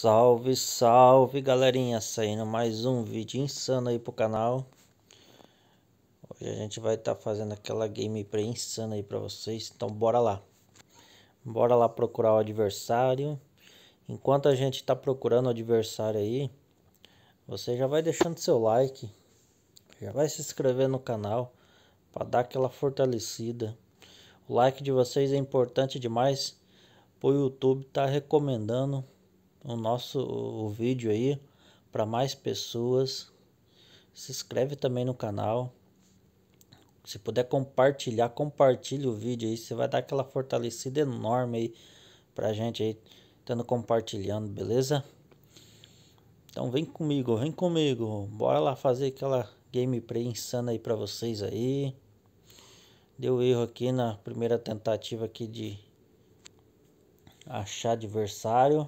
Salve, salve galerinha, saindo mais um vídeo insano aí pro canal. Hoje a gente vai estar fazendo aquela gameplay insana aí pra vocês, então bora lá. Bora lá procurar o adversário. Enquanto a gente tá procurando o adversário aí, você já vai deixando seu like, já vai se inscrever no canal para dar aquela fortalecida. O like de vocês é importante demais, pro YouTube tá recomendando o vídeo aí para mais pessoas. Se inscreve também no canal. Se puder compartilhar, compartilhe o vídeo aí, você vai dar aquela fortalecida enorme aí pra gente aí, estando compartilhando, beleza? Então vem comigo, bora lá fazer aquela gameplay insana aí pra vocês aí. Deu erro aqui na primeira tentativa aqui de achar adversário.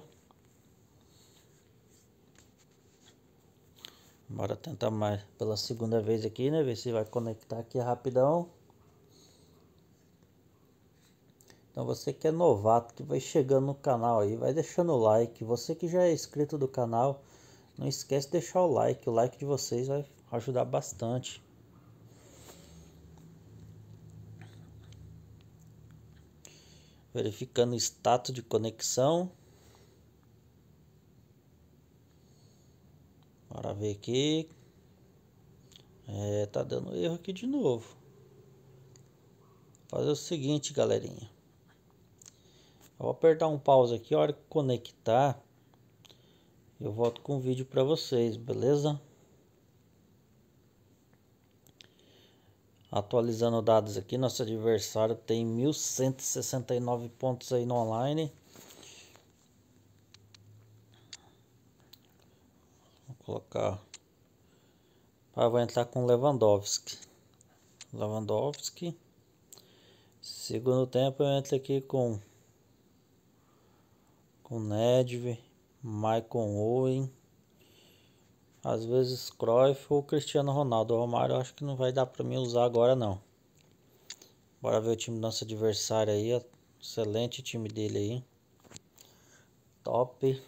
Bora tentar mais pela segunda vez aqui, né? Ver se vai conectar aqui rapidão. Então você que é novato, que vai chegando no canal aí, vai deixando o like. Você que já é inscrito do canal, não esquece de deixar o like. O like de vocês vai ajudar bastante. Verificando o status de conexão. Bora ver aqui. Tá dando erro aqui de novo. Fazer o seguinte, galerinha. Eu vou apertar um pause aqui, a hora que conectar, eu volto com o vídeo para vocês, beleza? Atualizando dados aqui, nosso adversário tem 1169 pontos aí no online. Vou colocar. Vou entrar com Lewandowski. Segundo tempo eu entro aqui com Nedved, Michael Owen, às vezes Cruyff ou Cristiano Ronaldo. O Romário eu acho que não vai dar para mim usar agora não. Bora ver o time do nosso adversário aí. Excelente time dele aí. Top.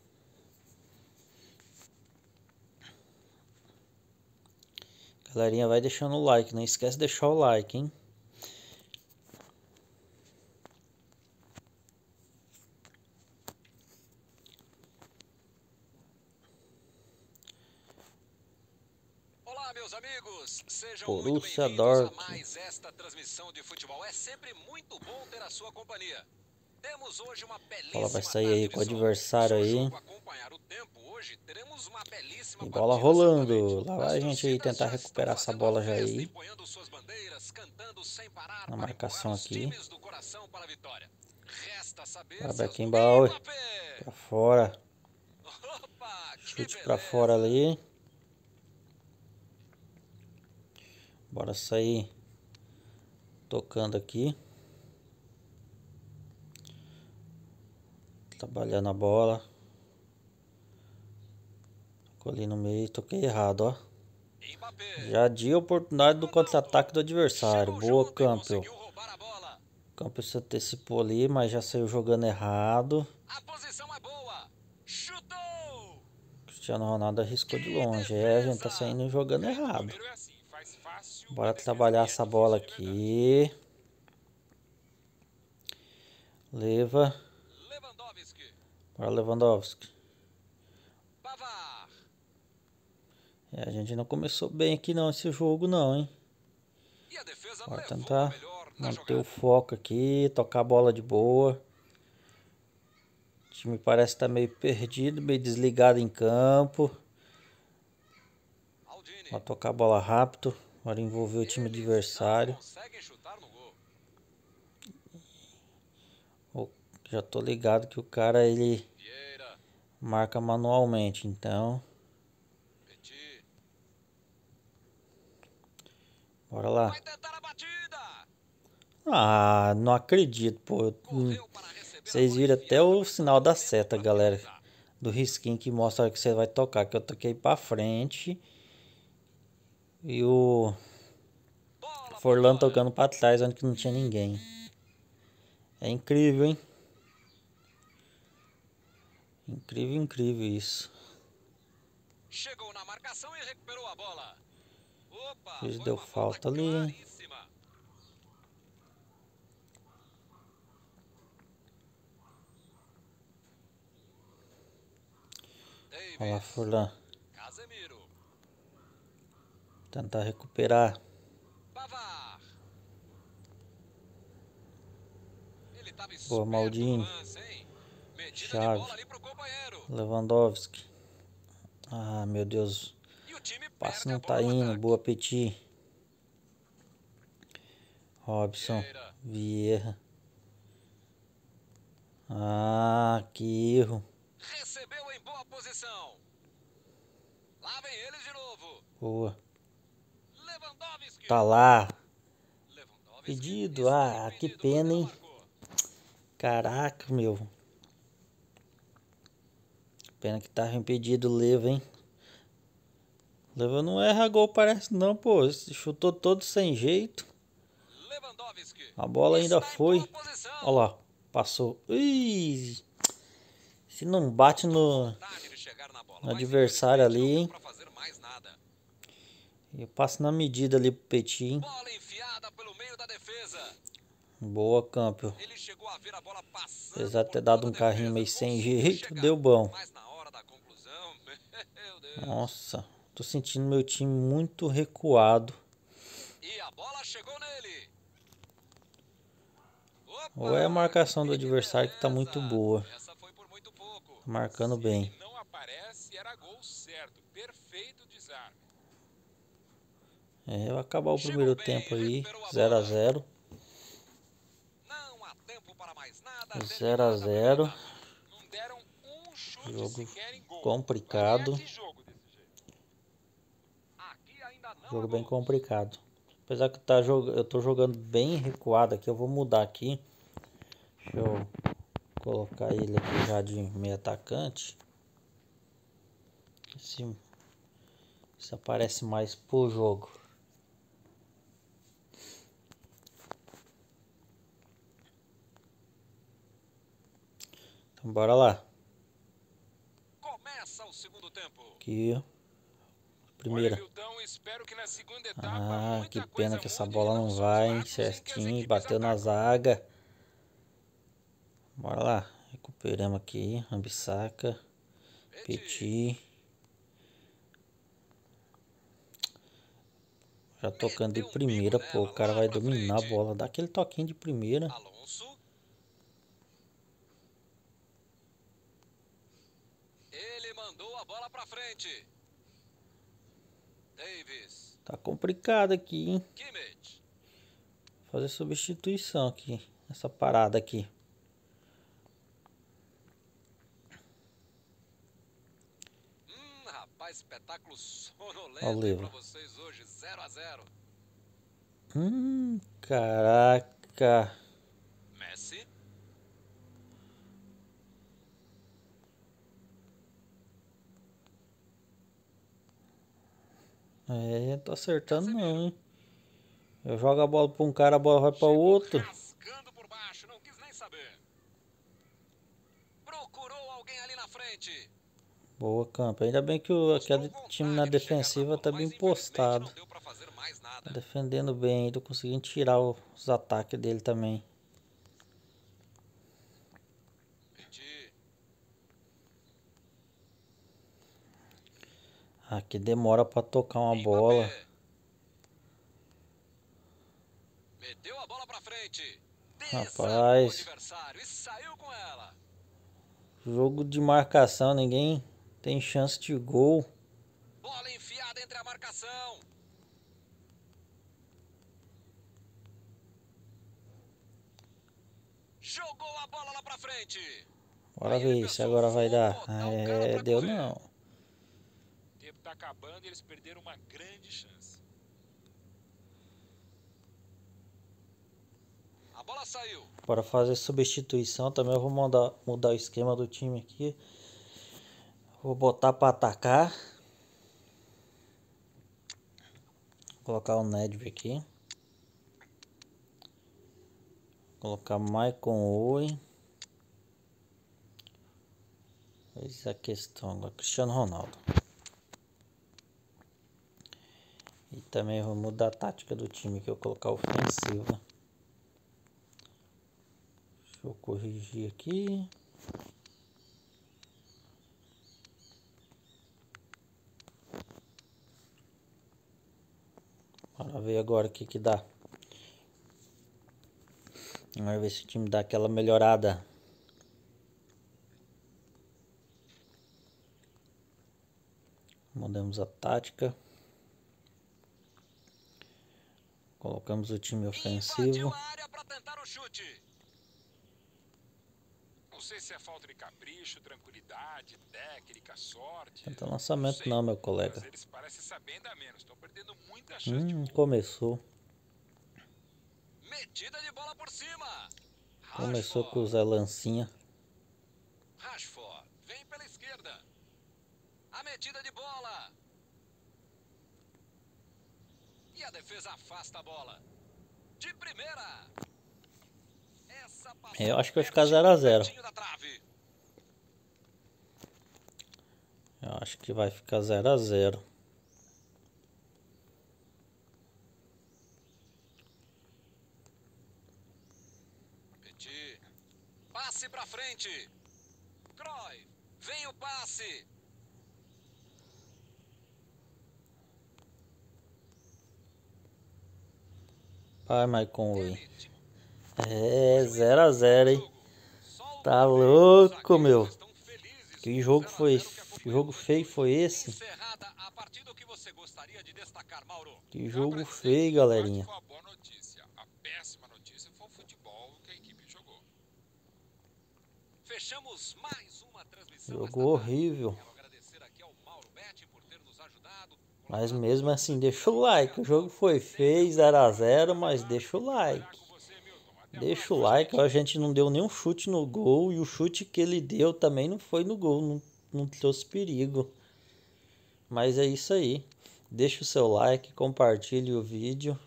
Galerinha, vai deixando o like. Não esquece de deixar o like, hein? Olá, meus amigos, sejam Borussia muito bem-vindos a Dortmund. mais esta transmissão de futebol. É sempre muito bom ter a sua companhia. Temos hoje uma belíssima Bola vai sair tarde aí de com o sol. adversário Se o aí. jogo acompanhar o tempo hoje, teremos uma belíssima E bola partida rolando. certamente. Lá vai a As gente aí torcidas tentar já estão recuperar essa fazendo a bola já festa, aí. empunhando suas bandeiras, cantando sem parar Na para empurrar marcação os aqui. times do coração para a vitória. Resta saber Para se as do Beckenbauer. Mbappé. Pra fora. Opa, que Chute pra fora beleza! ali. Bora sair tocando aqui. Trabalhando a bola. Tocou ali no meio. Toquei errado, ó. Mbappé. Já di a oportunidade do contra-ataque do adversário. Boa, Campbell. Campbell se antecipou ali, mas já saiu jogando errado. A posição é boa. Chutou. Cristiano Ronaldo arriscou de longe. A gente tá saindo jogando errado. Bora trabalhar essa bola aqui. Leva. Bora, Lewandowski. A gente não começou bem aqui não, esse jogo não, hein. Bora tentar manter o foco aqui, tocar a bola de boa. O time parece estar meio perdido, meio desligado em campo. Bora tocar a bola rápido, bora envolver o time adversário. Já tô ligado que o cara ele marca manualmente, então bora lá. Ah, não acredito, pô. Vocês viram até o sinal da seta, galera, do risquinho que mostra a hora que você vai tocar, que eu toquei pra frente e o Forlan tocando pra trás, onde que não tinha ninguém. É incrível, hein? Incrível, incrível isso. Chegou na marcação e recuperou a bola. Opa, Juiz foi deu uma falta falta ali. claríssima. Olha lá, Davis, Furlan. Casemiro, Tentar recuperar. Bavar. Ele estava Boa, esperto no Maldini. lance, hein? Metida de bola Chave. ali pro companheiro. Lewandowski. Ah, meu Deus. E o time O passe perde a não bola tá no indo. ataque. Boa, Petit. Robson. Vieira, Vieira. Ah, que erro. recebeu em boa posição. Lá vem eles de novo. Boa. Lewandowski. Tá lá. Lewandowski Pedido. está Ah, que impedido, mas pena, não hein. marcou. Caraca, meu. Pena que tava impedido o Leva, hein. Leva não erra gol, parece não, pô. Chutou todo sem jeito. Lewandowski A bola ainda está em boa foi. posição. Olha lá. Passou. Ih, se não bate Faltou no vontade de chegar na bola, mas adversário infelizmente ali, não deu hein. para fazer mais nada. Eu passo na medida ali pro Petit, hein. Bola enfiada pelo meio da defesa. Boa, Campbell. Ele chegou a ver a bola passando Apesar de por ter dado toda a um carrinho defesa. meio sem Conseguiu jeito, chegar, deu bom. mas na hora da conclusão, meu Deus. Nossa, tô sentindo meu time muito recuado. E a bola chegou nele. Ou é a Opa, marcação do que adversário que tá beleza. muito boa. Essa foi por muito pouco. Tá marcando Se bem. ele não aparece, era gol certo. Perfeito desarme. É, vai acabar o Chegou primeiro bem, tempo aí, recuperou a 0 a bola. 0. Não há tempo para mais nada. 0 a Terminada a 0. primeira etapa. Não deram um chute Jogo sequer em gol. Vai complicado. ganhar que jogo desse jeito? Aqui ainda não há Jogo bem gols. complicado. Apesar que eu tô jogando bem recuado aqui, eu vou mudar aqui. Deixa eu colocar ele aqui já de meio atacante. Se aparece mais pro jogo. Então bora lá. Começa o segundo tempo. Aqui, ó. Primeira. Olha, Milton, espero que na segunda etapa Ah, muita que coisa pena que essa mude, bola não não só os vai, hein? lados em que as Certinho, equipes bateu na atacam. zaga. Bora lá. Recuperamos aqui. Ambissaca. Petit. Já tocando de Meteu um primeira, bico pô. O nela, cara lá vai pra dominar a frente. bola. Dá aquele toquinho de primeira. Alonso. Ele mandou a bola pra frente. Davis. Tá complicado aqui, hein? Kimmich. Fazer substituição aqui. Essa parada aqui. Rapaz, espetáculo Ó o sonolento aí livro. pra vocês hoje. 0 a 0. Caraca. Messi. É, tô acertando não, Casemiro. hein? Eu jogo a bola pra um cara, a bola vai pra Chegou outro. rasgando por baixo, não quis nem saber. Procurou alguém ali na frente. Boa, Campo. Ainda bem que aquele Mostrou time na vontade de chegar na defensiva bola, tá mas bem infelizmente postado. não deu pra fazer mais Tá nada. defendendo bem, tô conseguindo tirar os ataques dele também. Petit. Aqui demora pra tocar uma bola. Mbappé. Meteu a bola pra frente. Desarmou o Rapaz, adversário e saiu com ela. jogo de marcação, ninguém tem chance de gol. Bola enfiada entre a marcação. Jogou a bola lá pra frente. Bora Aí ele ver se pensou, agora vai vou dar. botar o cara pra Deu correr. não. O tempo tá acabando e eles perderam uma grande chance. A bola saiu. Bora fazer substituição também. Eu vou mudar o esquema do time aqui. Vou botar pra atacar. Colocar o Nedved aqui. Colocar Maicon Owen. Essa é a questão agora. Cristiano Ronaldo. E também vou mudar a tática do time, que eu vou colocar ofensiva. Deixa eu corrigir aqui. Bora ver agora o que dá. Vamos ver se o time dá aquela melhorada. Mudamos a tática. Colocamos o time ofensivo. A área para tentar o chute. Não sei se é falta de capricho, tranquilidade, técnica, sorte. Tenta lançamento não, meu colega. Mas eles parecem saber ainda menos. Estão perdendo muita chance de gol. Começou. Metida de bola por cima. Começou com o Zé Lancinha. Rashford vem pela esquerda. A metida de bola. E a defesa afasta a bola. De primeira. Essa Eu acho que vai ficar 0 a 0. Eu acho que vai ficar 0 a 0. Passe pra frente. Cruyff, vem o passe. Vai, Maicon Oi. É 0 a 0, hein? Tá louco, meu. Que jogo foi? Que jogo feio foi esse? Que jogo feio, galerinha. Foi uma boa notícia. A péssima notícia foi o futebol que a equipe jogou. Fechamos mais uma transmissão. Jogo horrível. Mas mesmo assim, deixa o like. O jogo foi feio, 0 a 0, mas deixa o like. Deixa o like. A gente não deu nenhum chute no gol. E o chute que ele deu também não foi no gol. Não trouxe perigo. Mas é isso aí. Deixa o seu like, compartilhe o vídeo.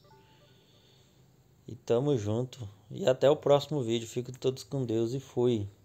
E tamo junto. E até o próximo vídeo. Fiquem todos com Deus e fui.